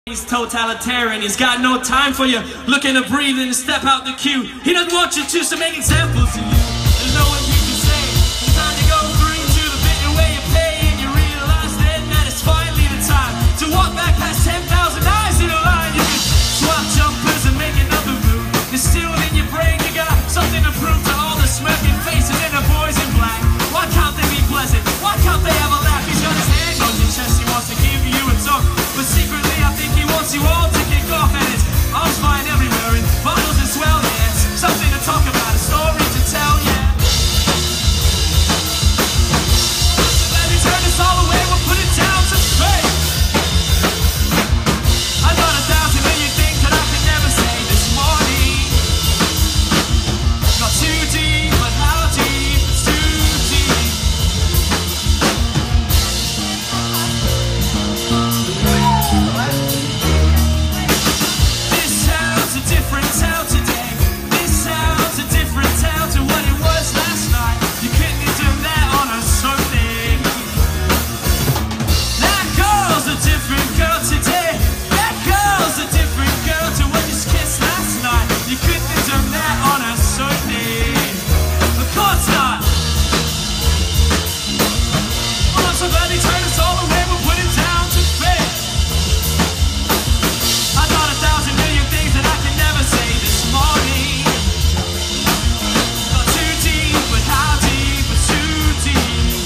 He's totalitarian, he's got no time for you. Looking to breathe and step out the queue. He doesn't want you to, so make examples of you. There's no one you can say. It's time to go green to the bit where you pay, and you realize then that it's finally the time to walk back past 10,000 eyes in a line. You can swap jumpers and make another move. It's still in your brain, you got something to prove to all the smirking faces and the boys in black. Why can't they be pleasant? Why can't they have a laugh? He's got his hand on your chest, he wants to give you a talk, but secretly I think he wants you all to kick off, and his arms flying everywhere and bottles as well, yeah. It's something to talk about, a story to tell, yeah. So let me turn this all away, we'll put it down to fate. I got 1,000 million things that I could never say this morning. Not too deep, but how deep? It's too deep. This sounds a different town today. This sounds a different town to what it was last night. You couldn't have done that on a Sunday. That girl's a different girl today. That girl's a different girl to what you kissed last night. You couldn't have done that on a Sunday. Of course not. Well, I'm so glad he turned us all away. We'll put it down to fate. I got 1,000 million things that I could never say this morning. Not too deep, but how deep? But too deep.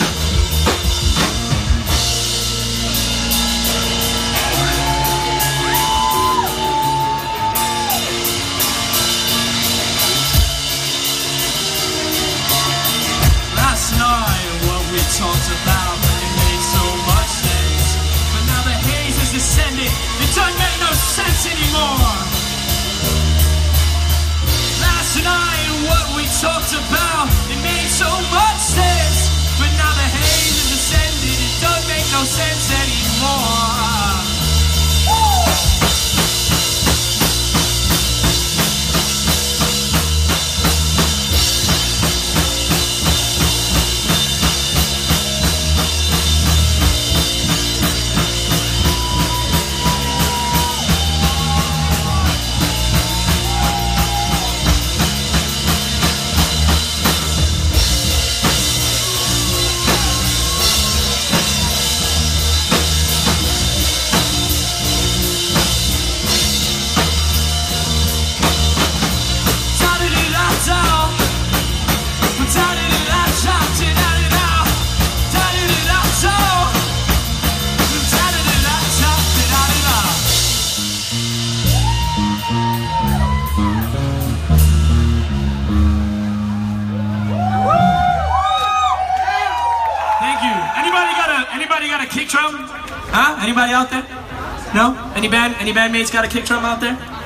Last night, what we talked about, it made so much sense. But now the haze is descending, it doesn't make no sense anymore. Last night, what we talked about, it made so much sense. But now the haze is descending, it doesn't make no sense anymore. Anybody got a kick drum? Huh? Anybody out there? No? Any bandmates got a kick drum out there?